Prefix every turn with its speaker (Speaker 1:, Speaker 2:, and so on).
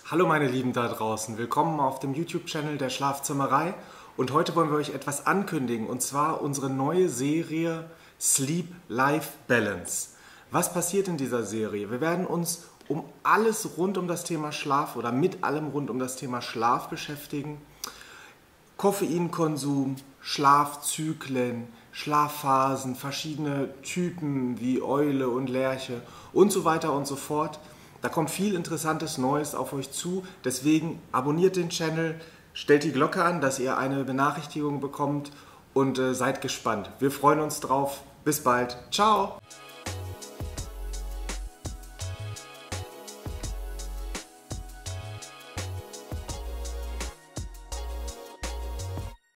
Speaker 1: Hallo meine Lieben da draußen, willkommen auf dem YouTube-Channel der Schlafzimmerei und heute wollen wir euch etwas ankündigen und zwar unsere neue Serie Sleep-Life Balance. Was passiert in dieser Serie? Wir werden uns um alles rund um das Thema Schlaf oder mit allem rund um das Thema Schlaf beschäftigen. Koffeinkonsum, Schlafzyklen, Schlafphasen, verschiedene Typen wie Eule und Lerche und so weiter und so fort. Da kommt viel Interessantes Neues auf euch zu, deswegen abonniert den Channel, stellt die Glocke an, dass ihr eine Benachrichtigung bekommt und seid gespannt. Wir freuen uns drauf. Bis bald. Ciao!